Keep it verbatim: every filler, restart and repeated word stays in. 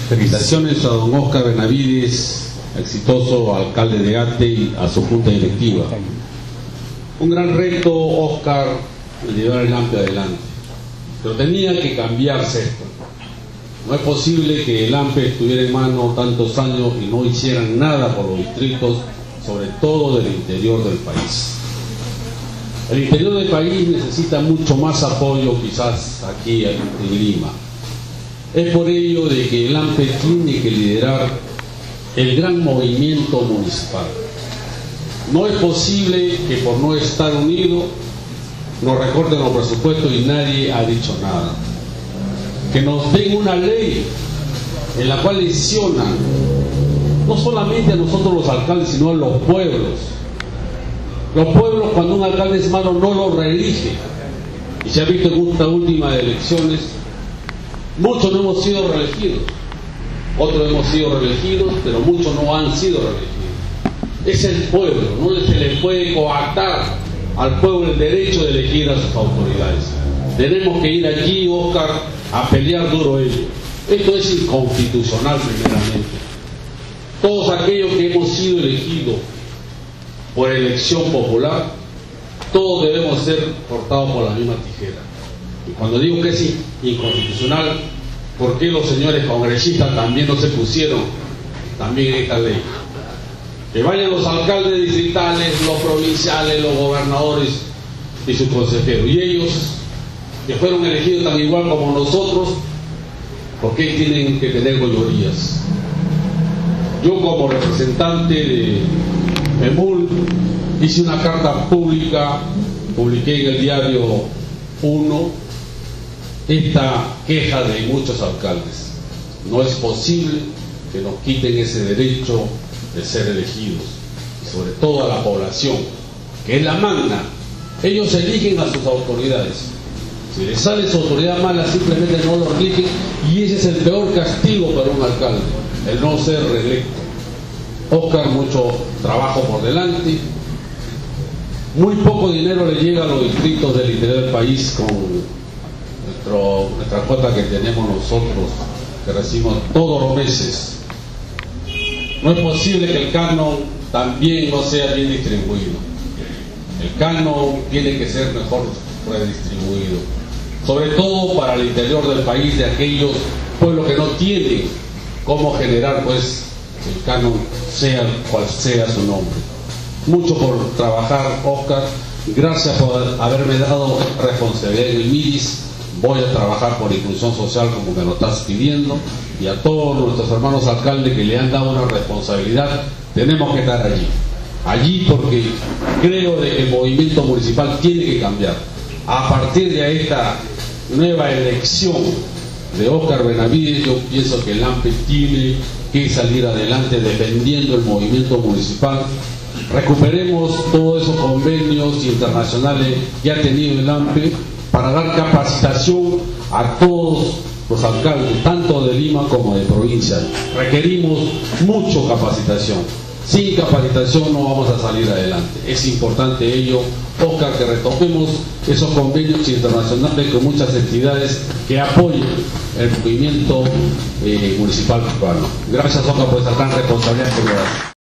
Felicitaciones a don Óscar Benavides, exitoso alcalde de Ate, y a su junta directiva. Un gran reto, Óscar, el llevar el AMPE adelante. Pero tenía que cambiarse esto. No es posible que el AMPE estuviera en mano tantos años y no hicieran nada por los distritos, sobre todo del interior del país. El interior del país necesita mucho más apoyo quizás aquí en Lima. Es por ello de que el AMPE tiene que liderar el gran movimiento municipal. No es posible que por no estar unido nos recorten los presupuestos y nadie ha dicho nada. Que nos den una ley en la cual lesionan no solamente a nosotros los alcaldes, sino a los pueblos. Los pueblos, cuando un alcalde es malo, no lo reelige. Y se ha visto en esta última de elecciones, muchos no hemos sido reelegidos, otros hemos sido reelegidos, pero muchos no han sido reelegidos. Es el pueblo, no se le puede coartar al pueblo el derecho de elegir a sus autoridades. Tenemos que ir allí, Óscar, a pelear duro ello. Esto es inconstitucional primeramente. Todos aquellos que hemos sido elegidos por elección popular, todos debemos ser cortados por la misma tijera. Y cuando digo que es inconstitucional, ¿por qué los señores congresistas también no se pusieron también en esta ley? Que vayan los alcaldes distritales, los provinciales, los gobernadores y sus consejeros. Y ellos, que fueron elegidos tan igual como nosotros, ¿por qué tienen que tener mayorías? Yo, como representante de EMUL, hice una carta pública, publiqué en el diario uno esta queja de muchos alcaldes. No es posible que nos quiten ese derecho de ser elegidos, y sobre todo a la población, que es la magna. Ellos eligen a sus autoridades. Si les sale su autoridad mala, simplemente no lo eligen, y ese es el peor castigo para un alcalde, el no ser reelecto. Óscar, mucho trabajo por delante, muy poco dinero le llega a los distritos del interior del país con nuestro, nuestra cuota que tenemos nosotros, que recibimos todos los meses. No es posible que el canon también no sea bien distribuido. El canon tiene que ser mejor redistribuido, sobre todo para el interior del país, de aquellos pueblos que no tienen cómo generar pues el canon, sea cual sea su nombre. Mucho por trabajar, Óscar. Gracias por haberme dado responsabilidad en el MIDIS. Voy a trabajar por inclusión social como me lo estás pidiendo, y a todos nuestros hermanos alcaldes que le han dado una responsabilidad, tenemos que estar allí. Allí porque creo de que el movimiento municipal tiene que cambiar. A partir de esta nueva elección de Óscar Benavides, yo pienso que el AMPE tiene que salir adelante defendiendo el movimiento municipal. Recuperemos todos esos convenios internacionales que ha tenido el AMPE para dar capacitación a todos los alcaldes, tanto de Lima como de provincia. Requerimos mucho capacitación. Sin capacitación no vamos a salir adelante. Es importante ello, Óscar, que retomemos esos convenios internacionales con muchas entidades que apoyen el movimiento eh, municipal cubano. Gracias, Óscar, por esta gran responsabilidad que me das.